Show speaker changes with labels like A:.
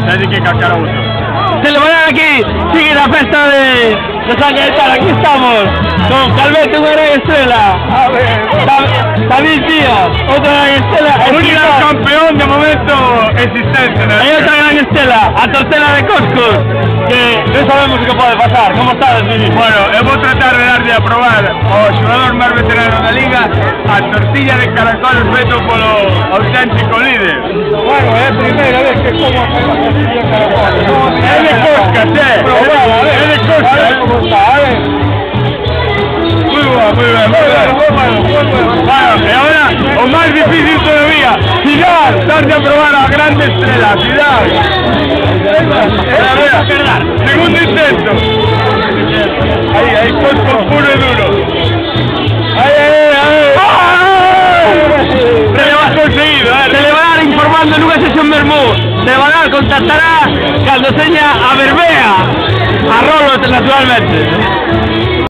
A: Desde que Cacarouso.
B: Celebrar aquí, sigue la festa de San Gaetano, aquí estamos, con Calvete, una gran estrella, David Díaz, otra gran estrella,
A: el único campeón de momento existente.
B: Hay otra gran estrella, a Tortela de Coscos, que no sabemos qué puede pasar. ¿Cómo estás, Vivi?
A: Bueno, eu vou tratar de darle a probar ao xogador máis veterano da liga a tortilla de caracoles feito polo auténtico líder.
C: Bueno, é a primeira vez que como a tortilla de caracoles.
A: É de Coscas, é de Coscas. Muy bueno, muy bien, muy bien. Bueno, y ahora, o más difícil todavía, Ciudad, darle a probar a grande estrella, Ciudad. Segundo intento. Ahí, Cosco puro y duro. Ahí. Se lo has conseguido,
B: Celebrar informando nunha sesión Mermú. Celebrar contactará cando seña a Berbea, a Rolo naturalmente.